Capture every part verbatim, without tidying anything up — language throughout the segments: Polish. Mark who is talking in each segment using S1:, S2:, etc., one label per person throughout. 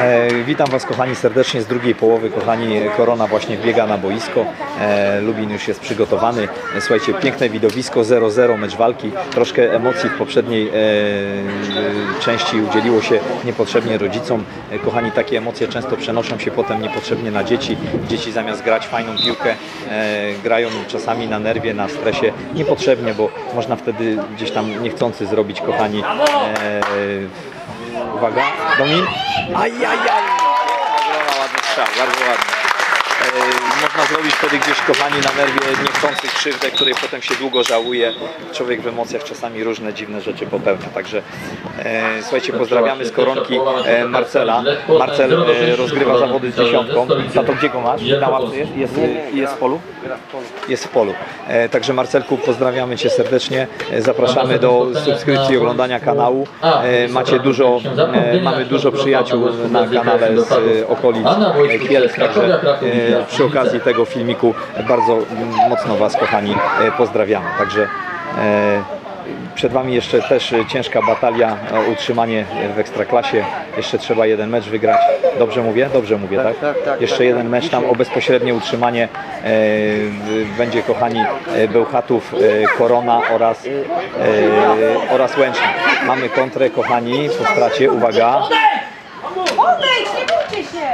S1: E, witam Was, kochani, serdecznie z drugiej połowy. Kochani, Korona właśnie wbiega na boisko. E, Lubin już jest przygotowany. E, słuchajcie, piękne widowisko, zero zero, mecz walki. Troszkę emocji w poprzedniej e, części udzieliło się niepotrzebnie rodzicom. E, kochani, takie emocje często przenoszą się potem niepotrzebnie na dzieci. Dzieci zamiast grać fajną piłkę, e, grają czasami na nerwie, na stresie. Niepotrzebnie, bo można wtedy gdzieś tam niechcący zrobić, kochani. E, Uwaga, Domin. Ajajaj! Piękna, ładny strzał, bardzo ładny. E, można zrobić wtedy gdzieś, kochani, na nerwie niechcący krzywdę, której potem się długo żałuje. Człowiek w emocjach czasami różne dziwne rzeczy popełnia. Także e, słuchajcie, pozdrawiamy z koronki e, Marcela. Marcel e, rozgrywa zawody z dziesiątką. Tato, gdzie go masz? Na ławce jest? Jest, jest w polu? Jest w polu. E, także Marcelku, pozdrawiamy Cię serdecznie. E, zapraszamy do subskrypcji, oglądania kanału. E, macie dużo, e, mamy dużo przyjaciół na kanale z e, okolic e, Kielc, także e, przy okazji tego filmiku bardzo mocno Was, kochani, e, pozdrawiamy. Także e, przed Wami jeszcze też ciężka batalia o utrzymanie w Ekstraklasie. Jeszcze trzeba jeden mecz wygrać. Dobrze mówię? Dobrze mówię, tak?
S2: tak, tak
S1: jeszcze
S2: tak,
S1: jeden
S2: tak.
S1: mecz tam o bezpośrednie utrzymanie e, będzie, kochani, Bełchatów, e, Korona oraz, e, oraz Łęczna. Mamy kontrę, kochani, po stracie. Uwaga.
S3: Odejdź, nie bójcie się!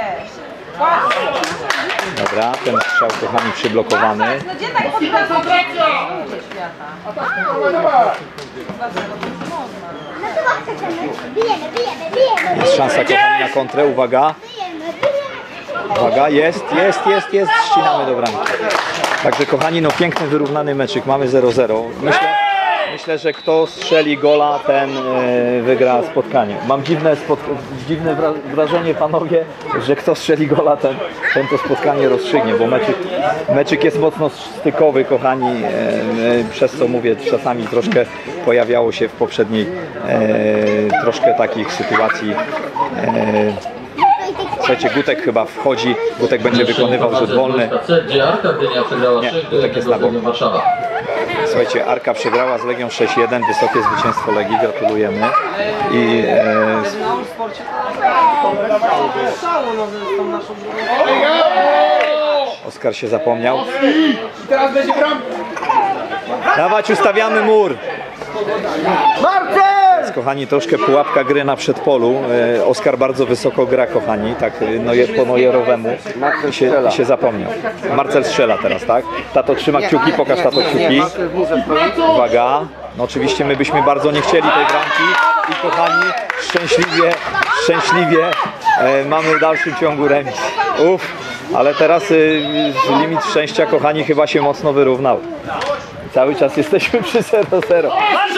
S1: Dobra, ten strzał, kochani, przyblokowany.
S3: No gdzie tak podprawę świata?
S1: Jest szansa, kochani, na kontrę. Uwaga. Uwaga, jest, jest, jest, jest. Ścinamy do bramki. Także, kochani, no piękny, wyrównany meczyk. Mamy zero zero. Myślę, myślę, że kto strzeli gola, ten e, wygra spotkanie. Mam dziwne, spot, dziwne wrażenie, panowie, że kto strzeli gola, ten, ten to spotkanie rozstrzygnie, bo meczyk, meczyk jest mocno stykowy, kochani, e, e, przez co mówię, czasami troszkę pojawiało się w poprzedniej e, troszkę takich sytuacji. E, Słuchajcie, Gutek chyba wchodzi, Gutek będzie wykonywał rzut wolny. Nie, Gutek jest na boku. Słuchajcie, Arka przegrała z Legią sześć jeden, wysokie zwycięstwo Legii, gratulujemy. I e, Oskar się zapomniał.
S2: Teraz będzie bramka.
S1: Dawać, ustawiamy mur.
S2: Marcel!
S1: Kochani, troszkę pułapka gry na przedpolu. E, Oskar bardzo wysoko gra, kochani, tak no, po nojerowemu się, się zapomniał. Marcel strzela teraz, tak? Tato trzyma kciuki, pokaż tato kciuki. Uwaga, no oczywiście my byśmy bardzo nie chcieli tej bramki i, kochani, szczęśliwie, szczęśliwie e, mamy w dalszym ciągu remis. Uff, ale teraz y, limit szczęścia, kochani, chyba się mocno wyrównał. Cały czas jesteśmy przy zero zero.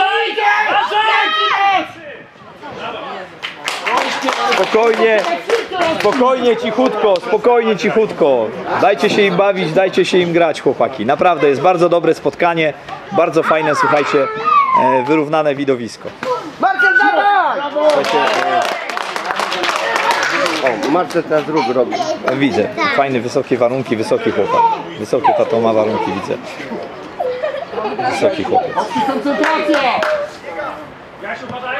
S1: Spokojnie, spokojnie, cichutko, spokojnie, cichutko. Dajcie się im bawić, dajcie się im grać, chłopaki. Naprawdę jest bardzo dobre spotkanie, bardzo fajne, słuchajcie, wyrównane widowisko.
S2: Marcel, dawaj!
S1: Słuchajcie,
S2: O, Marcel teraz drug robi.
S1: e, widzę, fajne, wysokie warunki, wysoki chłopak. Wysokie, tato ma warunki, widzę. Wysoki chłopiec.
S4: Koncentracja! Jasiu, badaj!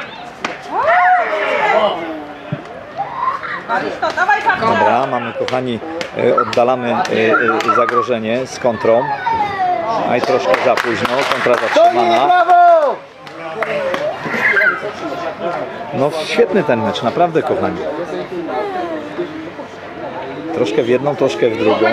S3: Maristo, dawaj kapcia!
S1: Dobra, mamy, kochani, e, oddalamy e, e, zagrożenie z kontrą. A i troszkę za późno, kontra zatrzymana.
S2: Brawo!
S1: No świetny ten mecz, naprawdę, kochani. Troszkę w jedną, troszkę w drugą.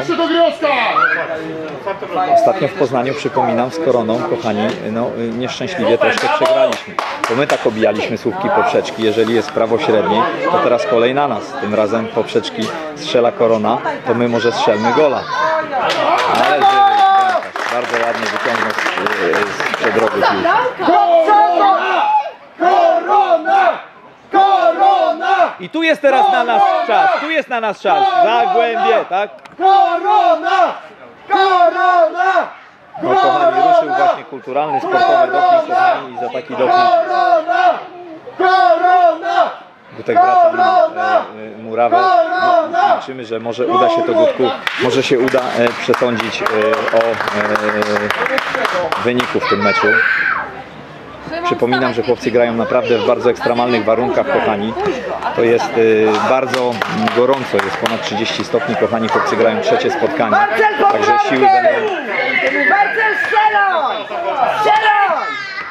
S1: Ostatnio w Poznaniu, przypominam, z Koroną, kochani, no nieszczęśliwie troszkę przegraliśmy. Bo my tak obijaliśmy słupki poprzeczki, jeżeli jest prawo średniej, to teraz kolej na nas. Tym razem poprzeczki strzela Korona, to my może strzelmy gola. Ale żywy bramkarz, bardzo ładnie wyciągnął z, z przedrogu piłkę.
S2: Korona! Korona! Korona!
S1: I tu jest teraz na nas czas, tu jest na nas czas. Zagłębie, tak?
S2: Korona! Korona!
S1: No, kochani, ruszył właśnie kulturalny, sportowy doping, kochani, i za taki doping
S2: Korona! Korona!
S1: Gutek wraca na e, e, murawę. No, liczymy, że może uda się to, Gutku, może się uda e, przesądzić e, o e, wyniku w tym meczu. Przypominam, że chłopcy grają naprawdę w bardzo ekstremalnych warunkach, kochani. To jest y, bardzo gorąco, jest ponad trzydzieści stopni, kochani. Chłopcy grają trzecie spotkanie, także siły będą...
S2: Marcel, strzelaj! Strzelaj!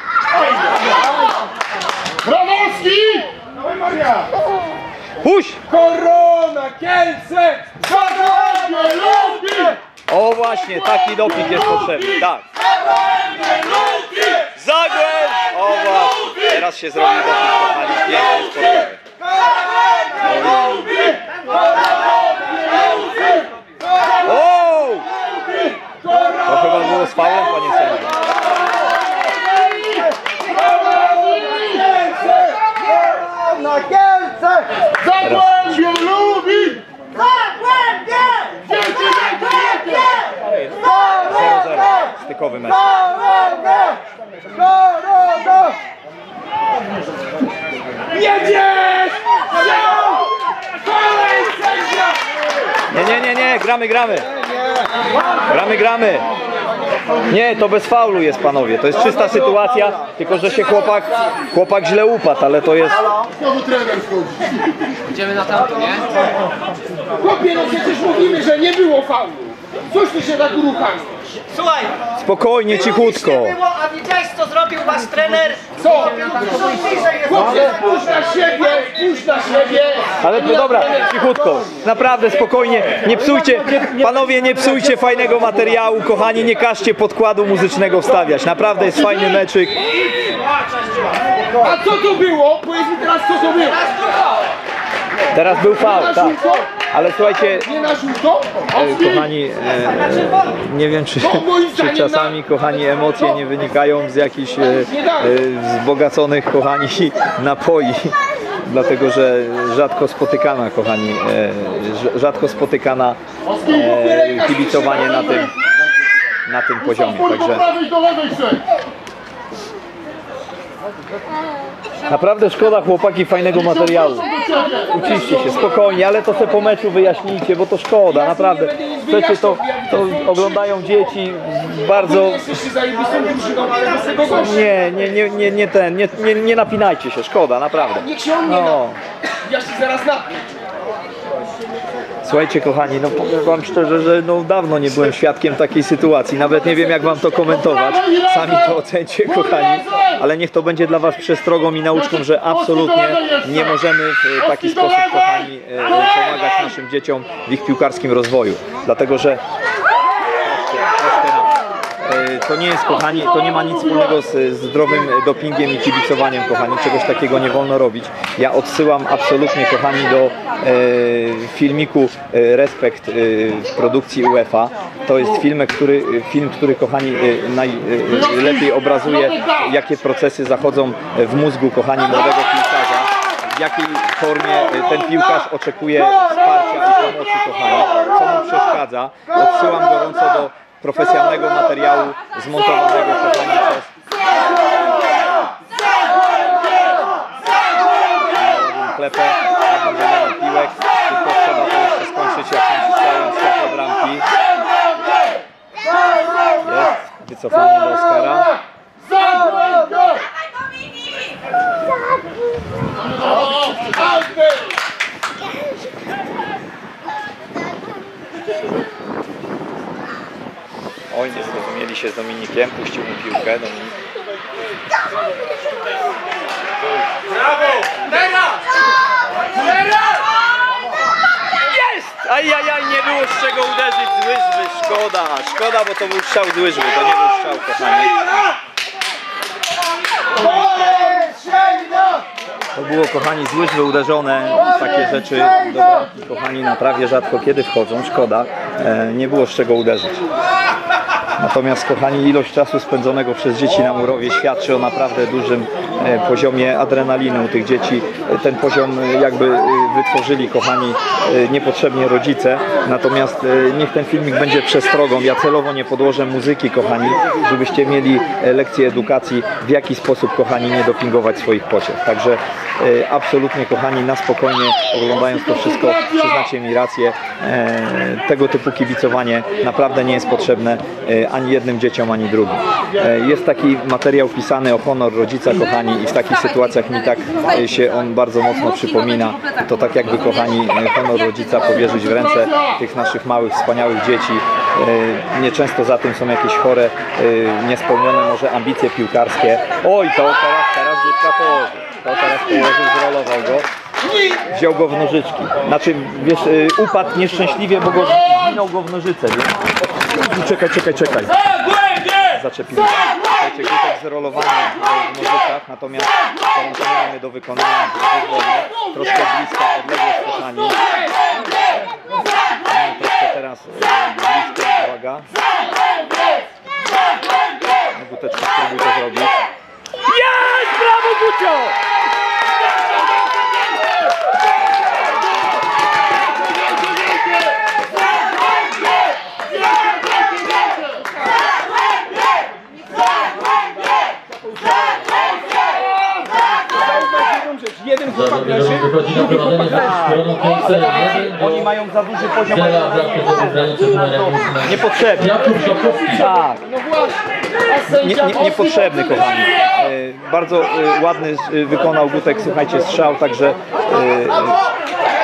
S4: Brawowski! Dawaj, Maria!
S1: Puść!
S2: Korona, Kielce! Zagłębie lubi!
S1: O właśnie, taki doping jest potrzebny, tak. Zagłęb! O właśnie, teraz się zrobi doping, kochani, piękny sportowy. O! To chyba było z faulem, panie sędzio.
S2: Korona, Kielce!
S4: Zagłębie lubi!
S2: Zagłębie!
S1: zero zero, stykowy mecz.
S2: Korona! Korona!
S4: Jedziesz! Kolej sędzia!
S1: Nie, nie, nie, nie, gramy, gramy. Gramy, gramy. Nie, to bez faulu jest, panowie. To jest czysta sytuacja, tylko że się chłopak, chłopak źle upadł, ale to jest...
S4: Znowu trener wchodzi.
S5: Idziemy na tamto, nie?
S4: Chłopie, no przecież mówimy, że nie było faulu. Cóż ty się tak uruchamiasz?
S5: Słuchaj,
S1: Spokojnie, cichutko.
S5: było, a widziałeś co zrobił wasz trener?
S4: Co? Chłopie, spójrz na siebie, spójrz na siebie.
S1: Ale to dobra, cichutko. Naprawdę, spokojnie. Nie psujcie, panowie, nie psujcie fajnego materiału, kochani. Nie każcie podkładu muzycznego wstawiać. Naprawdę jest fajny meczyk.
S4: A co to było? Powiedz mi teraz, co to było.
S1: Teraz był faul,
S4: Na
S1: tak.
S4: żółto?
S1: Ale słuchajcie,
S4: Nie na żółto?
S1: e, kochani, e, nie wiem czy, czy czasami, kochani, emocje nie wynikają z jakichś e, e, wzbogaconych, kochani, napoi. Dlatego, że rzadko spotykana, kochani, e, rzadko spotykana e, kibicowanie na tym, na tym poziomie.
S4: Do
S1: Także
S4: prawej, do lewej szedł.
S1: naprawdę szkoda, chłopaki, fajnego materiału. Uciszcie się, spokojnie, ale to sobie po meczu wyjaśnijcie, bo to szkoda, naprawdę. Przecież to, to oglądają dzieci bardzo...
S4: Jesteście zajebistą drużyną, ale bez tego gościa.
S1: Nie, nie, nie, nie, nie ten, nie, nie, nie napinajcie się, szkoda, naprawdę.
S4: Niech się on nie
S1: No.
S4: da. Ja się zaraz napnę.
S1: Słuchajcie, kochani, no powiem wam szczerze, że no dawno nie byłem świadkiem takiej sytuacji. Nawet nie wiem, jak wam to komentować. Sami to ocencie, kochani. Ale niech to będzie dla was przestrogą i nauczką, że absolutnie nie możemy w taki sposób, kochani, e, pomagać naszym dzieciom w ich piłkarskim rozwoju. Dlatego, że to nie jest, kochani, to nie ma nic wspólnego z zdrowym dopingiem i kibicowaniem, kochani. Czegoś takiego nie wolno robić. Ja odsyłam absolutnie, kochani, do e, filmiku e, Respekt e, w produkcji UEFA. To jest film, który, film, który kochani, e, najlepiej obrazuje, jakie procesy zachodzą w mózgu, kochani, młodego piłkarza. W jakiej formie ten piłkarz oczekuje wsparcia i pomocy, kochani. Co mu przeszkadza. Odsyłam gorąco do profesjonalnego materiału zmontowanego, kochani, przez klepę, jak będzie miał piłek, tylko trzeba to jeszcze skończyć jakimś strzałem z światła bramki. Jest wycofanie do Oskara. Oj, nie zrozumieli się z Dominikiem, puścił mu piłkę, Dominik.
S4: Brawo! Teraz! Teraz!
S1: Jest! Ajajaj, nie było z czego uderzyć z łyżwy, szkoda, szkoda, bo to był strzał z łyżwy, to nie był strzał, kochani. To było, kochani, z łyżwy uderzone, takie rzeczy do bramki, kochani, naprawdę rzadko kiedy wchodzą, szkoda, e, nie było z czego uderzyć. Natomiast, kochani, ilość czasu spędzonego przez dzieci na murowie świadczy o naprawdę dużym e, poziomie adrenaliny u tych dzieci. Ten poziom e, jakby e, wytworzyli, kochani, e, niepotrzebnie rodzice. Natomiast e, niech ten filmik będzie przestrogą. Ja celowo nie podłożę muzyki, kochani, żebyście mieli e, lekcję edukacji, w jaki sposób, kochani, nie dopingować swoich pociew. Także e, absolutnie, kochani, na spokojnie, oglądając to wszystko, przyznacie mi rację, e, tego typu kibicowanie naprawdę nie jest potrzebne. E, pasuje ani jednym dzieciom, ani drugim. E, jest taki materiał pisany o honor rodzica, kochani, i w takich sytuacjach mi tak e, się on bardzo mocno przypomina. To tak jakby, kochani, e, honor rodzica powierzyć w ręce tych naszych małych, wspaniałych dzieci. E, nieczęsto za tym są jakieś chore, e, niespełnione może ambicje piłkarskie. Oj, to teraz, teraz dziecka położył. To teraz położył, zrolował go. Wziął go w nożyczki. Znaczy, wiesz, y, upadł nieszczęśliwie, bo go zwinął go w nożyce. Więc... Czekaj, czekaj, czekaj. Zaczepił. Słuchajcie, gutek zrolowany w nożyczkach, natomiast połączenie mamy do wykonania wolne. Troszkę bliska odległość, kochani. Troszkę teraz y, blisko, uwaga. Guteczka, spróbuj to zrobić. Jest! Brawo, Gucio!
S4: Jeden chłopak leży,
S6: Wychodzi na prowadzenie z koroną Kielce.
S1: Oni mają za duży poziom.
S6: Dziela bramkę do granicy numerem ósmym.
S1: Niepotrzebny.
S6: Jakub Szopowski.
S1: Tak.
S4: no właśnie,
S1: Nie, nie, niepotrzebny, kochani. E, bardzo e, ładny e, wykonał Gutek, słuchajcie, strzał, także e,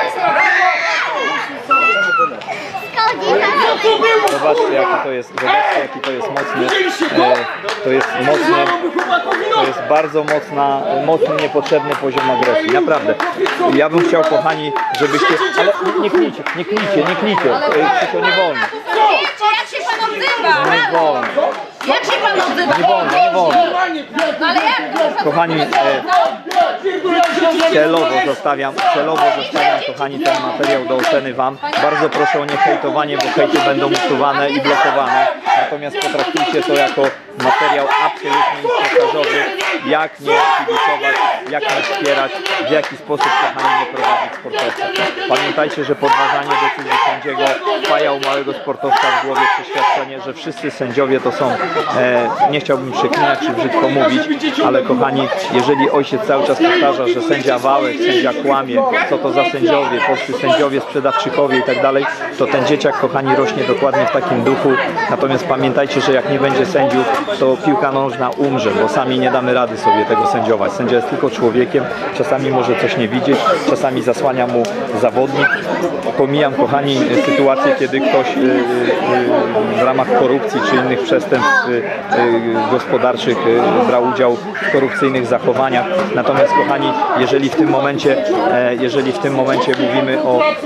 S1: zobaczcie, jaki to jest, zobaczcie, jaki to jest mocny, e, to jest mocny, to jest bardzo mocna, mocny, niepotrzebny poziom agresji, naprawdę. Ja bym chciał, kochani, żebyście, ale nie klijcie, nie klijcie, nie klijcie, e, to nie wolno,
S3: Jak się pan odzywa?
S1: nie wolno,
S3: Jak się pan odzywa?
S1: nie wolno, nie wolno.
S3: No ale jak to?
S1: Kochani, e, celowo zostawiam, celowo zostawiam, kochani, ten materiał do oceny wam. Bardzo proszę o niehejtowanie, bo hejty będą usuwane i blokowane. Natomiast potraktujcie to jako materiał absolutnie instruktażowy, jak nie kibicować, jak nie wspierać, w jaki sposób, kochani, nie prowadzić sportowca. Pamiętajcie, że podważanie decyzji sędziego wpaja u małego sportowca w głowie przeświadczenie, że wszyscy sędziowie to są, e, nie chciałbym przeklinać czy brzydko mówić, ale kochani, jeżeli ojciec cały czas powtarza, że sędzia Wałek, sędzia kłamie, co to za sędziowie, polscy sędziowie, sprzedawczykowie i tak dalej, to ten dzieciak, kochani, rośnie dokładnie w takim duchu. Natomiast pamiętajcie, że jak nie będzie sędziów, to piłka nożna umrze, bo sami nie damy rady sobie tego sędziować. Sędzia jest tylko człowiekiem, czasami może coś nie widzieć, czasami zasłania mu zawodnik. Pomijam, kochani, sytuację, kiedy ktoś y, y, y, w ramach korupcji czy innych przestępstw y, y, gospodarczych y, brał udział w korupcyjnych zachowaniach. Natomiast, kochani, jeżeli w tym momencie, e, jeżeli w tym momencie mówimy o, e,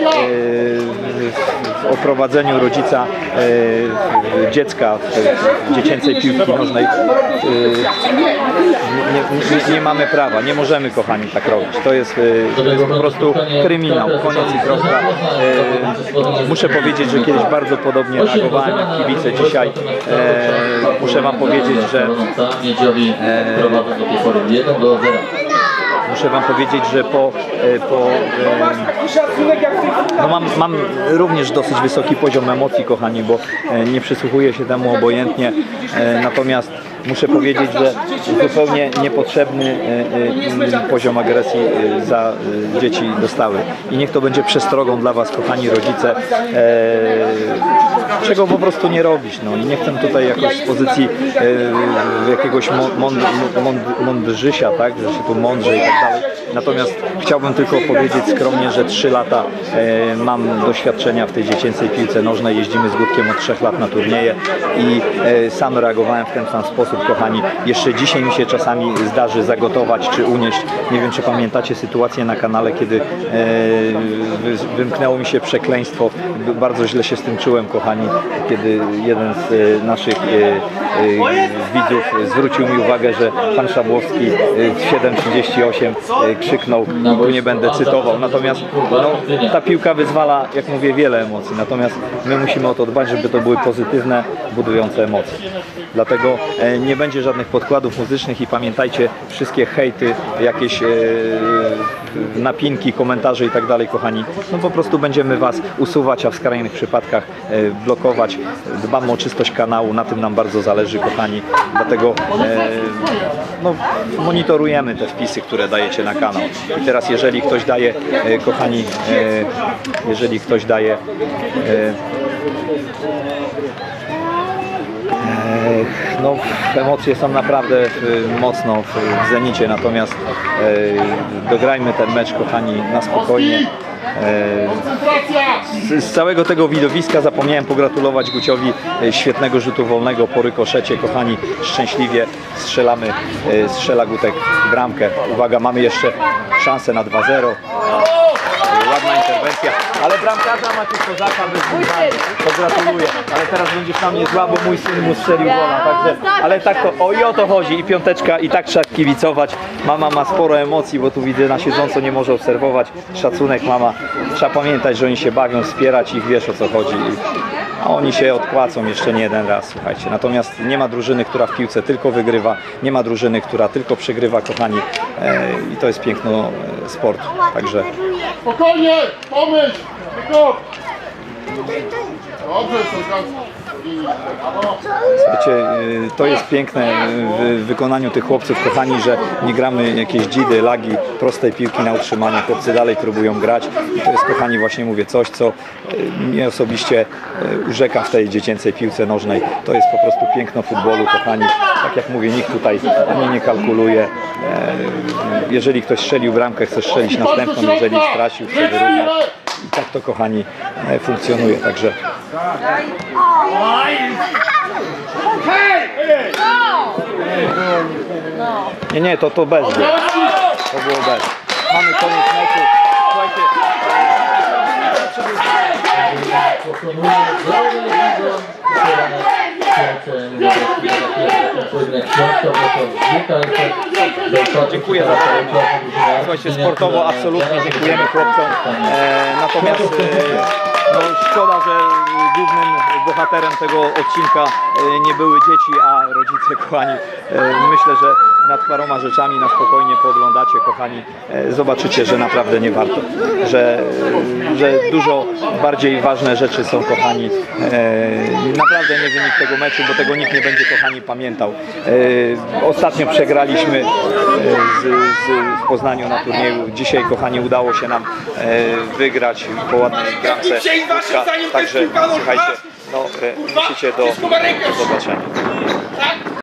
S1: o prowadzeniu rodzica e, dziecka w dziecięcej piłki nożnej, e, nie, nie, nie mamy prawa, nie możemy, kochani, tak robić. To jest, e, to jest po prostu kryminał, koniec i kropka. E, muszę powiedzieć, że kiedyś bardzo podobnie reagowałem jak kibice dzisiaj. E, muszę wam powiedzieć, że
S6: Miedziowi prowadzą do tej pory jeden do zera.
S1: Muszę wam powiedzieć, że po, po no mam, mam również dosyć wysoki poziom emocji, kochani, bo nie przysłuchuję się temu obojętnie, natomiast muszę powiedzieć, że zupełnie niepotrzebny poziom agresji za dzieci dostały. I niech to będzie przestrogą dla was, kochani rodzice, czego po prostu nie robić. No. I nie chcę tutaj jakoś z pozycji jakiegoś mąd, mąd, mądrzysia, tak, że się tu mądrze i tak dalej. Natomiast chciałbym tylko powiedzieć skromnie, że trzy lata e, mam doświadczenia w tej dziecięcej piłce nożnej. Jeździmy z Gutkiem od trzech lat na turnieje i e, sam reagowałem w ten sam sposób, kochani. Jeszcze dzisiaj mi się czasami zdarzy zagotować czy unieść. Nie wiem, czy pamiętacie sytuację na kanale, kiedy e, wymknęło mi się przekleństwo. Bardzo źle się z tym czułem, kochani, kiedy jeden z e, naszych e, e, widzów zwrócił mi uwagę, że pan Szabłowski e, siedem trzydzieści osiem e, krzyknął, tu nie będę cytował. Natomiast no, ta piłka wyzwala, jak mówię, wiele emocji. Natomiast my musimy o to dbać, żeby to były pozytywne, budujące emocje. Dlatego e, nie będzie żadnych podkładów muzycznych i pamiętajcie, wszystkie hejty, jakieś e, napinki, komentarze i tak dalej, kochani, no po prostu będziemy was usuwać, a w skrajnych przypadkach e, blokować. Dbamy o czystość kanału, na tym nam bardzo zależy, kochani. Dlatego e, no, monitorujemy te wpisy, które dajecie na kanał. I teraz jeżeli ktoś daje, e, kochani, e, jeżeli ktoś daje e, No, emocje są naprawdę e, mocno w zenicie, natomiast e, dograjmy ten mecz, kochani, na spokojnie. E, z, z całego tego widowiska zapomniałem pogratulować Guciowi e, świetnego rzutu wolnego po rykoszecie, kochani, szczęśliwie strzelamy, e, strzela Gutek bramkę. Uwaga, mamy jeszcze szansę na dwa zero. Ładna interwencja, ale bramkarza Maciej Kozaka bez wyzwania. Pogratuluję, ale teraz będziesz na mnie zła, bo mój syn mu strzelił gola, także, ale tak to, o i o to chodzi, i piąteczka, i tak trzeba kibicować. Mama ma sporo emocji, bo tu widzę, na siedząco nie może obserwować. Szacunek mama, trzeba pamiętać, że oni się bawią, wspierać ich, wiesz o co chodzi. A oni się odpłacą jeszcze nie jeden raz, słuchajcie. Natomiast nie ma drużyny, która w piłce tylko wygrywa, nie ma drużyny, która tylko przegrywa, kochani. E, I to jest piękno e, sportu, także...
S4: Spokojnie, pomyśl! Tylko. Dobrze, Solkowski.
S1: Słuchajcie, y, to jest piękne w wykonaniu tych chłopców, kochani, że nie gramy jakieś dzidy, lagi, prostej piłki na utrzymanie. Chłopcy dalej próbują grać i to jest, kochani, właśnie mówię, coś, co y, mnie osobiście y, urzeka w tej dziecięcej piłce nożnej. To jest po prostu piękno futbolu, kochani. Tak jak mówię, nikt tutaj ani nie kalkuluje. E, jeżeli ktoś strzelił bramkę, chce strzelić następną, jeżeli stracił, chce wyrównać. I tak to, kochani, e, funkcjonuje, także... Nie, nie, to, to bez było. To było bez. Mamy koniec meczu. Słuchajcie. Dziękuję za to. Słuchajcie, sportowo absolutnie dziękujemy chłopcom. E, natomiast e, no, szkoda, że głównym bohaterem tego odcinka e, nie były dzieci, a rodzice, kochani. E, myślę, że nad paroma rzeczami na spokojnie pooglądacie, kochani. E, zobaczycie, że naprawdę nie warto. Że, że dużo bardziej ważne rzeczy są, kochani. E, naprawdę nie wynik tego meczu, bo tego nikt nie będzie, kochani, pamiętał. E, ostatnio przegraliśmy e, z, z, w Poznaniu na turnieju. Dzisiaj, kochani, udało się nam e, wygrać po ładnej bramce. Także słuchajcie, no, e, musicie do, do zobaczenia.